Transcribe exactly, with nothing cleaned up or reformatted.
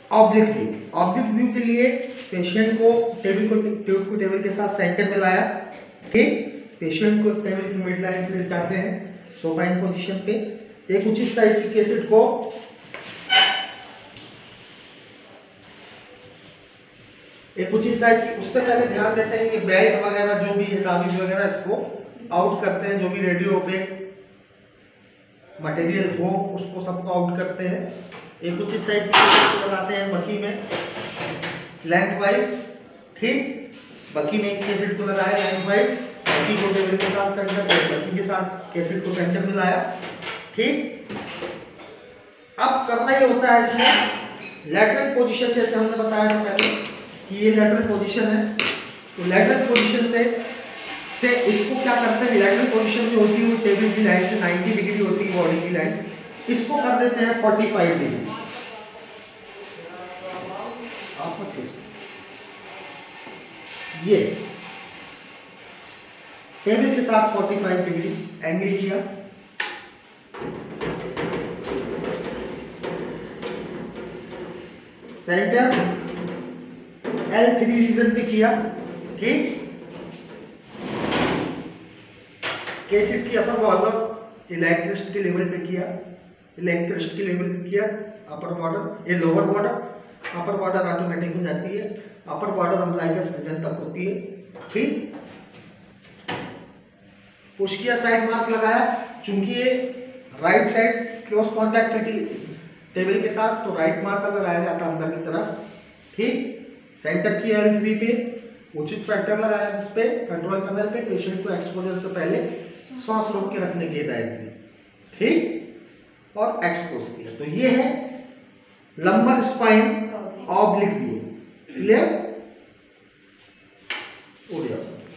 Oblique view, oblique view के लिए patient को टेबल को ट्यूब को टेबल के साथ सेंटर में लाया, ठीक। पेशेंट को टेबल की मिड लाइन पे लेटाते हैं सोपाइन पोजीशन पे। एक उचित साइज की कैसेट को एक उचित साइज की, उससे पहले ध्यान देते हैं कि बेल्ट वगैरह जो भी है, ताबीज वगैरह, इसको आउट करते हैं। जो भी रेडियो पे मटेरियल हो उसको सबको आउट करते हैं। एक उचित साइज की कैसेट को लगाते हैं बकी में लेंथ वाइज, ठीक। बकी में एक कैसेट को लगाया लेंथ वाइज, बकी को टेबल के साथ सेंटर पे, बकी के साथ कैसेट को सेंटर में लाया, ठीक। अब करना ही होता है इसमें लैटरल पोजीशन, जैसे हमने बताया था पहले कि ये लैटरल पोजीशन है। तो लैटरल पोजीशन से से इसको क्या करते हैं, लैटरल पोजीशन जो होती है वो टेबल की लाइन से नब्बे डिग्री होती है बॉडी की लाइन, इसको कर देते हैं पैंतालीस डिग्री। आप ये टेबल के साथ पैंतालीस डिग्री एंगल किया, सेंटर एल थ्री रीजन पे किया, ठीक। कैसेट की अपर बॉर्डर इलेक्ट्रिस्ट के लेवल पे किया, इलेक्ट्रिस्ट के लेवल पे किया अपर बॉर्डर, ये lower border, upper border automatic हो जाती है, अपर बॉर्डर अम्बलाइकस रीजन तक होती है, ठीक। पुश किया, साइड मार्क लगाया, चूंकि ये राइट साइड क्लोज कॉन्टैक्ट है टेबल के साथ तो राइट मार्कर लगाया जाता है अंदर की तरफ, ठीक। सेंटर किया एल थ्री पे, उचित फैक्टर लगाया जिस पे कंट्रोल पैनल पे पेशेंट को एक्सपोजर से पहले श्वास रोक के रखने की हिदायत दी, ठीक, और एक्सपोज किया। तो ये है lumbar spine oblique view, clear हो गया।